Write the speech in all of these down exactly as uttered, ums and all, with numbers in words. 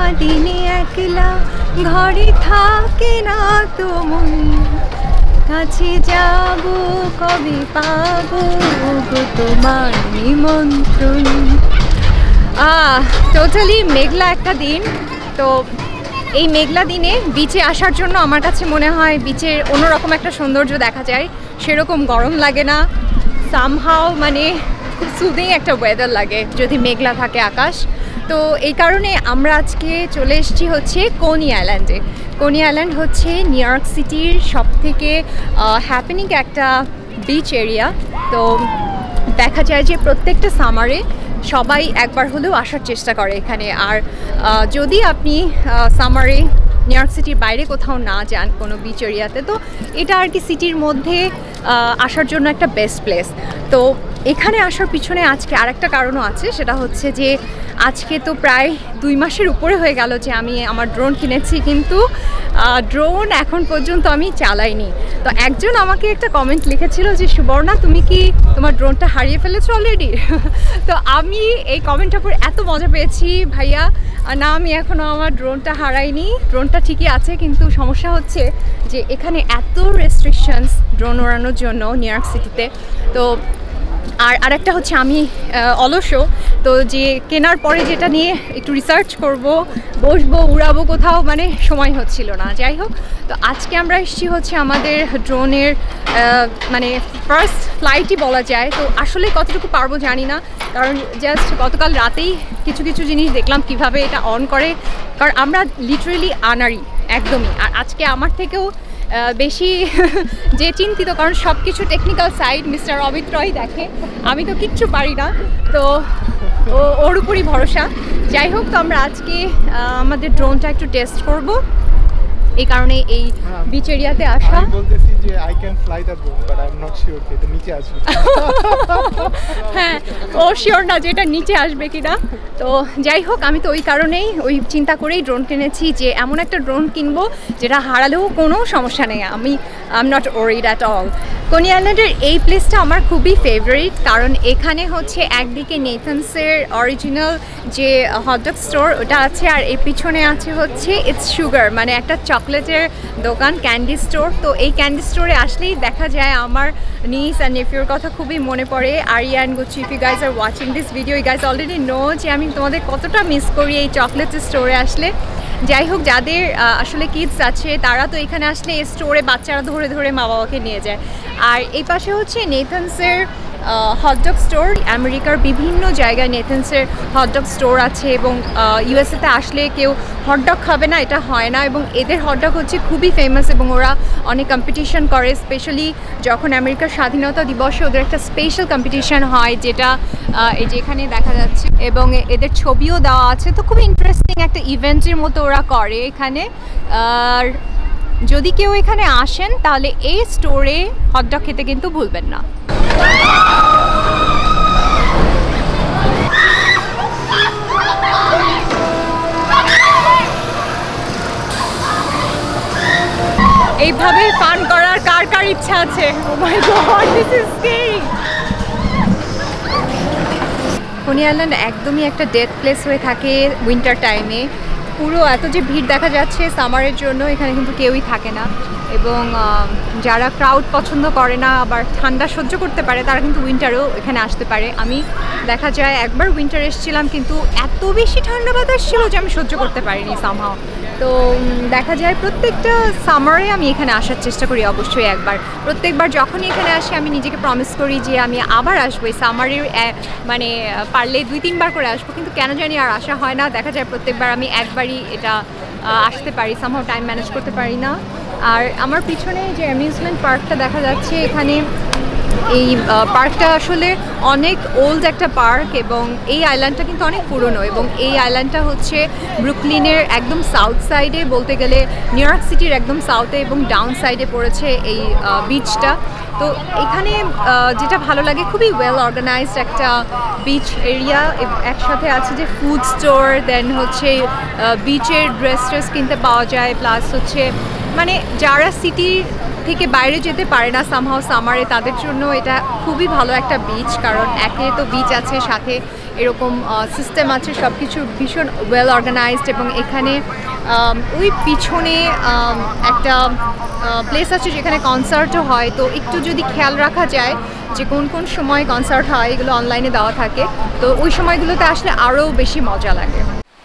দিনে একলা ঘরে থাকে না তো মন, কাছে যাব কবে পাবো গো তোমার নিমন্ত্রণ। আহ টোটালি মেঘলা একটা দিন। তো এই মেঘলা দিনে বিচে আসার জন্য আমার কাছে মনে হয় বিচের অন্যরকম একটা সৌন্দর্য দেখা যায়, সেরকম গরম লাগে না, সামহাও মানে খুব সুদিং একটা ওয়েদার লাগে যদি মেঘলা থাকে আকাশ। তো এই কারণে আমরা আজকে চলে এসেছি হচ্ছে কোনি আইল্যান্ডে। কোনি আইল্যান্ড হচ্ছে নিউ ইয়র্ক সিটির সব থেকে হ্যাপেনিং একটা বিচ এরিয়া। তো দেখা যায় যে প্রত্যেকটা সামারে সবাই একবার হলেও আসার চেষ্টা করে এখানে। আর যদি আপনি সামারে নিউ ইয়র্ক সিটির বাইরে কোথাও না যান কোনো বিচ এরিয়াতে, তো এটা আর কি সিটির মধ্যে আসার জন্য একটা বেস্ট প্লেস। তো এখানে আসার পিছনে আজকে আরেকটা কারণও আছে, সেটা হচ্ছে যে আজকে তো প্রায় দুই মাসের উপরে হয়ে গেল যে আমি আমার ড্রোন কিনেছি, কিন্তু ড্রোন এখন পর্যন্ত আমি চালাইনি। তো একজন আমাকে একটা কমেন্ট লিখেছিল যে সুবর্ণা তুমি কি তোমার ড্রোনটা হারিয়ে ফেলেছো অলরেডি? তো আমি এই কমেন্টটার উপর এত মজা পেয়েছি, ভাইয়া না আমি এখনও আমার ড্রোনটা হারাইনি, ড্রোনটা ঠিকই আছে, কিন্তু সমস্যা হচ্ছে যে এখানে এত রেস্ট্রিকশনস ড্রোন ওড়ানোর জন্য নিউ ইয়র্ক সিটিতে। তো আর আরেকটা হচ্ছে আমি অলসও, তো যে কেনার পরে যেটা নিয়ে একটু রিসার্চ করব, বসবো, উড়াবো কোথাও, মানে সময় হচ্ছিল না। যাই হোক, তো আজকে আমরা এসেছি হচ্ছে আমাদের ড্রোনের মানে ফার্স্ট ফ্লাইটই বলা যায়। তো আসলে কতটুকু পারবো জানি না, কারণ জাস্ট গতকাল রাতেই কিছু কিছু জিনিস দেখলাম কিভাবে এটা অন করে, কারণ আমরা লিটারেলি আনারি একদমই। আর আজকে আমার থেকেও বেশি যে চিন্তিত, কারণ সব কিছু technical side mister Amit Roy দেখে, আমি তো কিচ্ছু পারি না, তো ও ওর উপরই ভরসা। যাই হোক, তো আমরা আজকে আমাদের ড্রোনটা একটু টেস্ট করব, এই কারণে এই বিচ এরিয়াতে আসা। আমি বলতেছি যে I can fly the drone but I am not sure যে এটা নিচে আসবে। হ্যাঁ, ও শিওর না যে এটা নিচে আসবে কিনা। তো যাই হোক, আমি তো ওই কারণেই ওই চিন্তা করেই ড্রোন কিনেছি যে এমন একটা ড্রোন কিনবো যেটা হারালেও কোনো সমস্যা নেই, আমি I am not worried at all. Coney আইল্যান্ডের এই প্লেসটা আমার খুবই ফেভারিট, কারণ এখানে হচ্ছে একদিকে নেথানসের অরিজিনাল যে হটডগ স্টোর ওটা আছে, আর এর পিছনে আছে হচ্ছে ইটস সুগার, মানে একটা চকলেটের দোকান, ক্যান্ডি স্টোর। তো এই ক্যান্ডি স্টোরে আসলেই দেখা যায় আমার নিস আর নেফিউর কথা খুবই মনে পড়ে। Aria and Gucci, if you guys are watching this video, you guys already know যে আমি তোমাদের কতটা মিস করি এই চকলেট স্টোরে আসলে। যাই হোক, যাদের আসলে কিডস আছে তারা তো এখানে আসলে এই স্টোরে বাচ্চারা ধরে ধরে মা বাবাকে নিয়ে যায়। আর এই পাশে হচ্ছে নেথানসের হটডগ স্টোর। আমেরিকার বিভিন্ন জায়গায় নেথানসের হটডগ স্টোর আছে, এবং ইউএসএতে আসলে কেউ হটডগ খাবে না এটা হয় না, এবং এদের হটডগ হচ্ছে খুবই ফেমাস, এবং ওরা অনেক কম্পিটিশন করে, স্পেশালি যখন আমেরিকার স্বাধীনতা দিবসে ওদের একটা স্পেশাল কম্পিটিশন হয়, যেটা এই যে এখানে দেখা যাচ্ছে, এবং এদের ছবিও দেওয়া আছে। তো খুব ইন্টারেস্টিং একটা ইভেন্টের মতো ওরা করে এখানে। আর যদি কেউ এখানে আসেন তাহলে এই স্টোরে হটডগ খেতে কিন্তু ভুলবেন না। এইভাবে ফান করার কার কার ইচ্ছা আছে? Oh my god, this is scary. Coney Island একদমই একটা ডেড প্লেস হয়ে থাকে উইন্টার টাইমে। পুরো এত যে ভিড় দেখা যাচ্ছে সামারের জন্য, এখানে কিন্তু কেউই থাকে না, এবং যারা ক্রাউড পছন্দ করে না, আবার ঠান্ডা সহ্য করতে পারে, তারা কিন্তু উইন্টারেও এখানে আসতে পারে। আমি দেখা যায় একবার উইন্টার এসেছিলাম, কিন্তু এত বেশি ঠান্ডা বাতাস ছিল যে আমি সহ্য করতে পারিনি সামহাও। তো দেখা যায় প্রত্যেকটা সামারে আমি এখানে আসার চেষ্টা করি অবশ্যই একবার। প্রত্যেকবার যখনই এখানে আসি আমি নিজেকে প্রমিস করি যে আমি আবার আসবো এই সামারের, মানে পারলে দুই তিনবার করে আসবো, কিন্তু কেন জানি আর আসা হয় না। দেখা যায় প্রত্যেকবার আমি একবারই এটা আসতে পারি, সামহাও টাইম ম্যানেজ করতে পারি না। আর আমার পিছনে যে অ্যামিউজমেন্ট পার্কটা দেখা যাচ্ছে, এখানে এই পার্কটা আসলে অনেক ওল্ড একটা পার্ক, এবং এই আইল্যান্ডটা কিন্তু অনেক পুরনো, এবং এই আইল্যান্ডটা হচ্ছে ব্রুকলিনের একদম সাউথ সাইডে, বলতে গেলে নিউ ইয়র্ক সিটির একদম সাউথে এবং ডাউন সাইডে পড়েছে এই বিচটা। তো এখানে যেটা ভালো লাগে, খুবই ওয়েল অর্গানাইজড একটা বিচ এরিয়া, একসাথে আছে যে ফুড স্টোর, দেন হচ্ছে বিচের ড্রেস ট্রেস কিনতে পাওয়া যায়, প্লাস হচ্ছে মানে যারা সিটির থেকে বাইরে যেতে পারে না সামহাও সামারে, তাদের জন্য এটা খুবই ভালো একটা বিচ, কারণ একে তো বিচ আছে, সাথে এরকম সিস্টেম আছে, সব কিছু ভীষণ ওয়েল অর্গানাইজড। এবং এখানে ওই পিছনে একটা প্লেস আছে যেখানে কনসার্টও হয়, তো একটু যদি খেয়াল রাখা যায় যে কোন কোন সময় কনসার্ট হয়, এগুলো অনলাইনে দেওয়া থাকে, তো ওই সময়গুলোতে আসলে আরও বেশি মজা লাগে।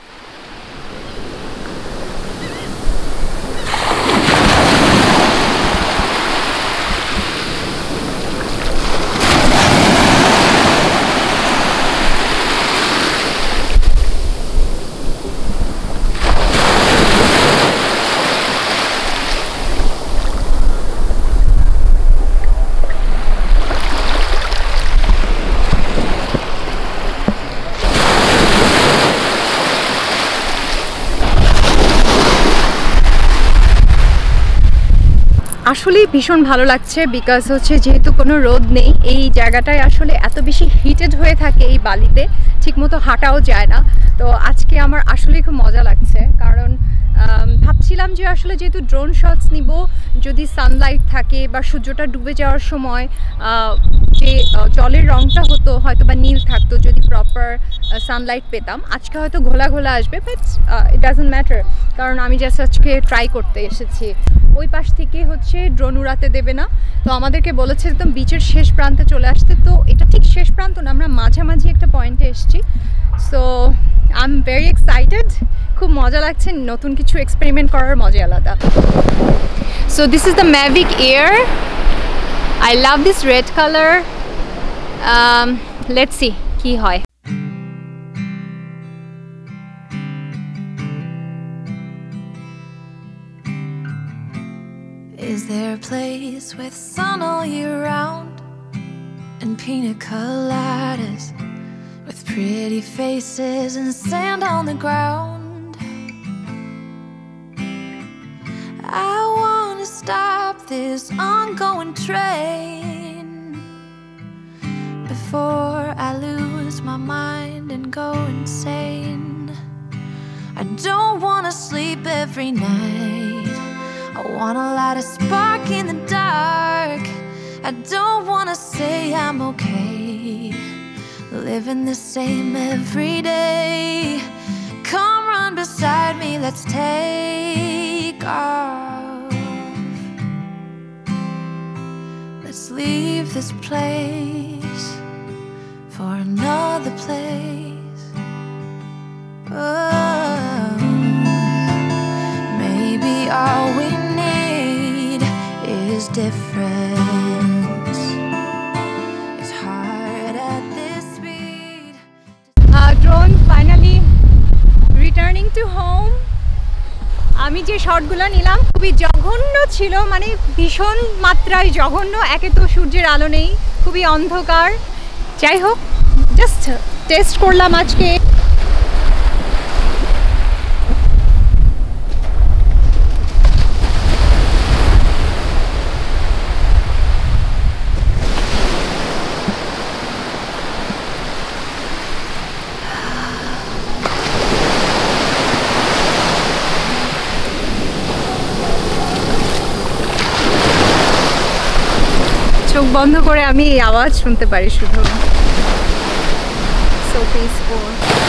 আসলেই ভীষণ ভালো লাগছে, বিকজ হচ্ছে যেহেতু কোনো রোদ নেই, এই জায়গাটায় আসলে এত বেশি হিটেড হয়ে থাকে এই বালিতে, ঠিকমতো হাঁটাও যায় না। তো আজকে আমার আসলেই খুব মজা লাগছে, কারণ ভাবছিলাম যে আসলে যেহেতু ড্রোন শটস নিব, যদি সানলাইট থাকে বা সূর্যটা ডুবে যাওয়ার সময় যে জলের রঙটা হতো হয়তো বা নীল থাকতো যদি প্রপার সানলাইট পেতাম। আজকে হয়তো ঘোলা ঘোলা আসবে, বাট ইট ডাজন্ট ম্যাটার, কারণ আমি জাস্ট আজকে ট্রাই করতে এসেছি। ওই পাশ থেকে হচ্ছে ড্রোন উড়াতে দেবে না, তো আমাদেরকে বলেছে একদম বিচের শেষ প্রান্তে চলে আসতে। তো এটা ঠিক শেষ প্রান্ত না, আমরা মাঝামাঝি একটা পয়েন্টে এসেছি। So I am very excited, খুব মজা লাগছে, নতুন কিছু এক্সপেরিমেন্ট করার মজা আলাদা। So this is the Mavic Air, I love this red colour. Let's see কি হয়। Is there a place with sun all year round and pina coladas with pretty faces and sand on the ground? I want to stop this ongoing train before I lose my mind and go insane. I don't want to sleep every night, I want a light a spark in the dark. I don't want to say I'm okay, living the same every day. Come run beside me, let's take off. Let's leave this place for another place. Oh, maybe all we need is difference. It's hard at this speed. Uh, drone finally returning to home. আমি যে শটগুলো নিলাম খুবই জঘন্য ছিল, মানে ভীষণ মাত্রায় জঘন্য। একে তো সূর্যের আলো নেই, খুবই অন্ধকার। যাই হোক, জাস্ট টেস্ট করলাম আজকে। চোখ বন্ধ করে আমি এই আওয়াজ শুনতে পারি শুধু। So peaceful.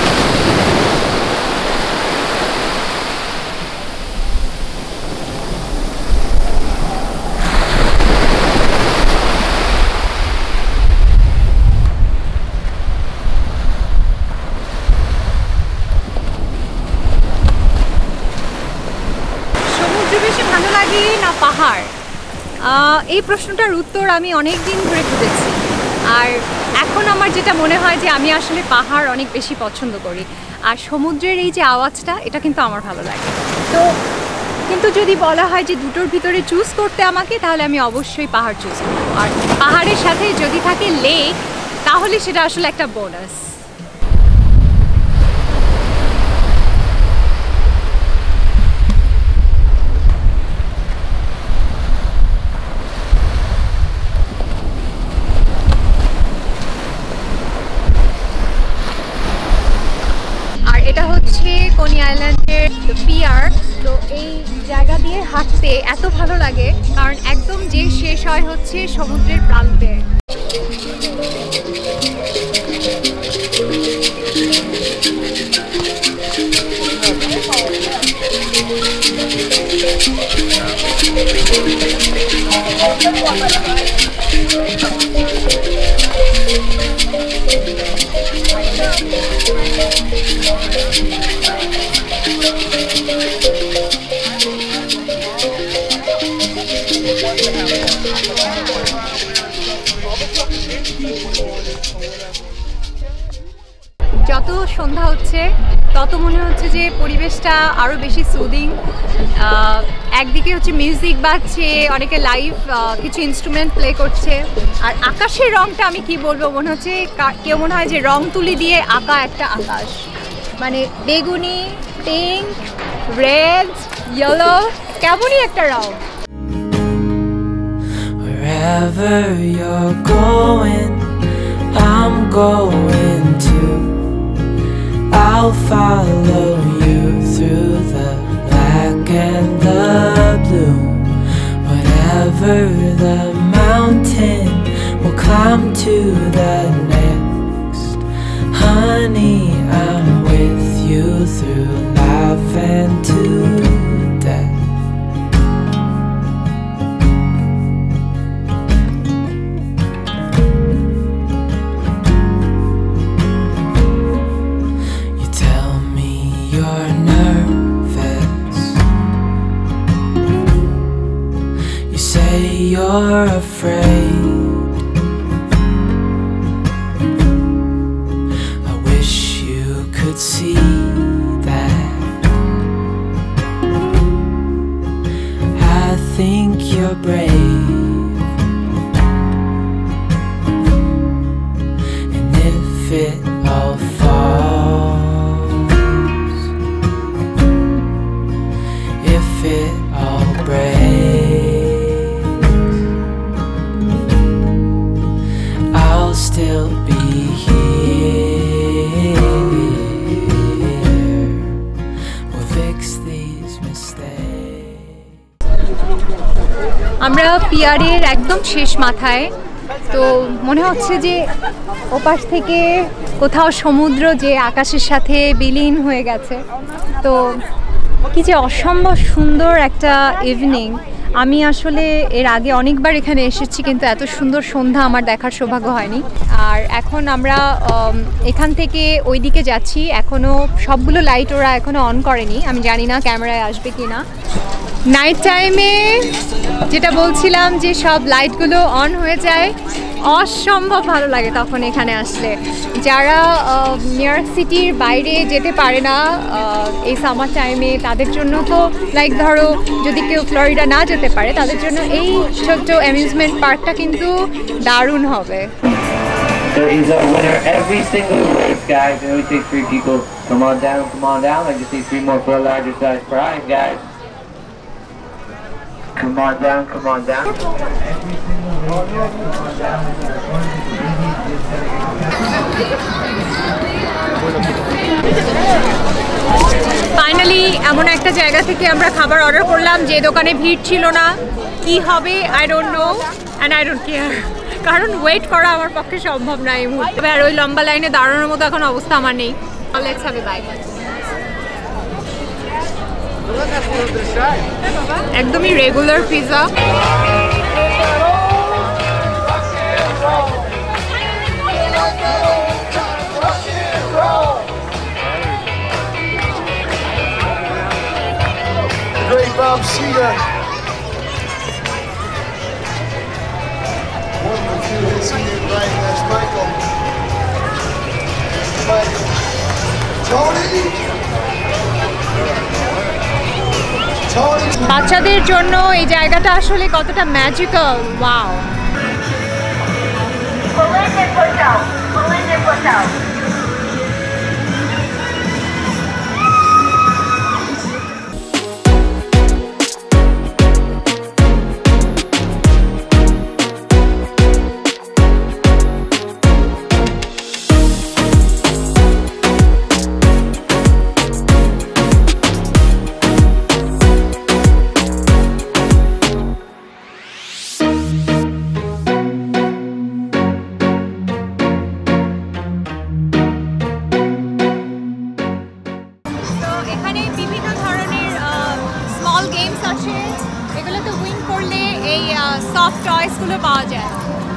সমুদ্র বেশি ভালো লাগে না পাহাড়? এই প্রশ্নটার উত্তর আমি অনেক দিন ধরে খুঁজেছি, আর এখন আমার যেটা মনে হয় যে আমি আসলে পাহাড় অনেক বেশি পছন্দ করি, আর সমুদ্রের এই যে আওয়াজটা এটা কিন্তু আমার ভালো লাগে। তো কিন্তু যদি বলা হয় যে দুটোর ভিতরে চুজ করতে আমাকে, তাহলে আমি অবশ্যই পাহাড় চুজ করব। আর পাহাড়ের সাথে যদি থাকে লেক, তাহলে সেটা আসলে একটা বোনাস। কোনি আইল্যান্ডের পিয়ার। তো এই জায়গা দিয়ে হাঁটতে এত ভালো লাগে, কারণ একদম যে শেষ হয় হচ্ছে সমুদ্রের প্রান্তে। যত সন্ধ্যা হচ্ছে তত মনে হচ্ছে যে পরিবেশটা আরও বেশি সুদিং। একদিকে হচ্ছে মিউজিক বাজছে, অনেকে লাইভ কিছু ইনস্ট্রুমেন্ট প্লে করছে, আর আকাশের রংটা আমি কি বলবো, মনে হচ্ছে কেউ মনে হয় যে রং তুলি দিয়ে আঁকা একটা আকাশ, মানে বেগুনি, পিঙ্ক, রেড, ইয়েলো, কেমনই একটা রং। Wherever you're going, I'm going to. I'll follow you through the black and the blue. Whatever the mountain, we'll climb to the next. Honey, I'm with you through life and to death. You're afraid. I wish you could see that. I think you're brave, and if it all falls, if it all breaks, still be here. We'll fix these mistakes. আমরা পিয়ারের একদম শেষ মাথায়, তো মনে হচ্ছে যে ওপাশ থেকে কোথাও সমুদ্র যে আকাশের সাথে বিলীন হয়ে গেছে। তো কি যে অসম্ভব সুন্দর একটা ইভিনিং। আমি আসলে এর আগে অনেকবার এখানে এসেছি, কিন্তু এত সুন্দর সন্ধ্যা আমার দেখার সৌভাগ্য হয়নি। আর এখন আমরা এখান থেকে ওই দিকে যাচ্ছি, এখনও সবগুলো লাইট ওরা এখনও অন করেনি, আমি জানি না ক্যামেরায় আসবে কি না। নাইট টাইমে যেটা বলছিলাম যে সব লাইটগুলো অন হয়ে যায়, অসম্ভব ভালো লাগে তখন এখানে আসলে। যারা নিউ ইয়র্ক সিটির বাইরে যেতে পারে না এই সামার টাইমে, তাদের জন্য তো লাইক ধরো যদি কেউ ফ্লোরিডা না যেতে পারে, তাদের জন্য এই ছোট্ট অ্যামিউজমেন্ট পার্কটা কিন্তু দারুণ হবে। There is a winner every single race, guys. It only takes three people. Come on down, come on down. I just need three more for a larger size prize, guys. Come on down, come on down. Finally এমন একটা জায়গা থেকে আমরা খাবার order করলাম যে দোকানে ভিড় ছিল না। কি হবে I don't know and I don't care, কারণ ওয়েট করা আমার পক্ষে সম্ভব না এই মুহূর্তে। আর ওই লম্বা লাইনে দাঁড়ানোর মতো এখন অবস্থা আমার নেই। Let's have a bite. একদমই regular pizza. Great Bob Seger. One with two hits in your right, that's Michael. Michael. Tony! বাচ্চাদের জন্য এই জায়গাটা আসলে কতটা ম্যাজিক্যাল, ওয়াও। স্মল গেমস আছে, এগুলোতে উইন করলে এই সফট টয়েসগুলো পাওয়া যায়।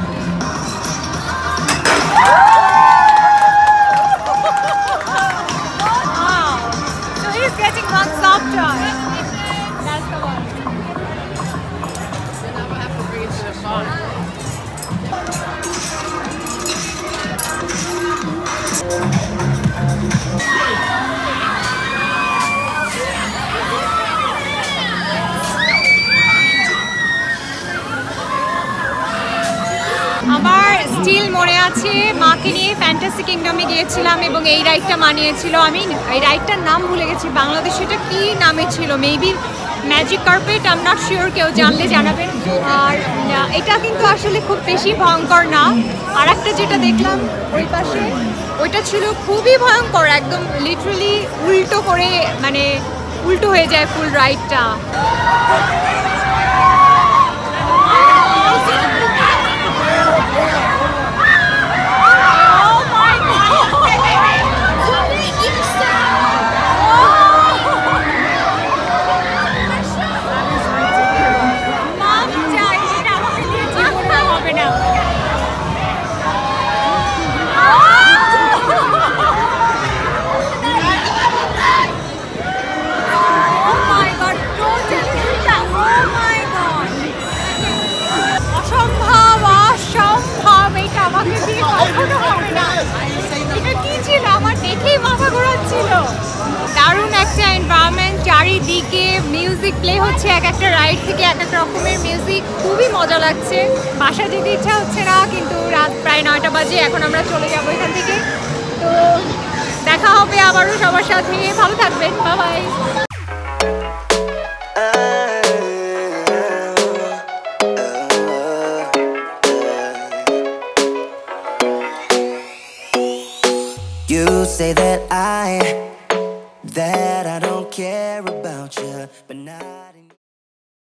Wow. So he's getting one soft toy. That's the one. Then I'm gonna have to bring it to the farm. আমার স্টিল মনে আছে মাকে নিয়ে ফ্যান্টাসি কিংডমে গিয়েছিলাম এবং এই রাইডটা মানিয়েছিল। আমি এই রাইডটার নাম ভুলে গেছি, বাংলাদেশে এটা কী নামে ছিল, maybe magic carpet, I am not sure, কেউ জানলে জানাবেন। আর এটা কিন্তু আসলে খুব বেশি ভয়ঙ্কর না। আর একটা যেটা দেখলাম ওই পাশে, ওইটা ছিল খুবই ভয়ঙ্কর, একদম লিটারালি উল্টো করে, মানে উল্টো হয়ে যায় ফুল রাইডটা। দারুণ একটা এনভায়রনমেন্ট, চারিদিকে মিউজিক প্লে হচ্ছে, এক একটা রাইড থেকে এক এক রকমের মিউজিক, খুবই মজা লাগছে। বাসা যেতে ইচ্ছা হচ্ছে না, কিন্তু রাত প্রায় নয়টা বাজে, এখন আমরা চলে যাবো এখান থেকে। তো দেখা হবে আবারও সবার সাথে, ভালো থাকবেন, bye bye. You say that I, that I don't care about you, but not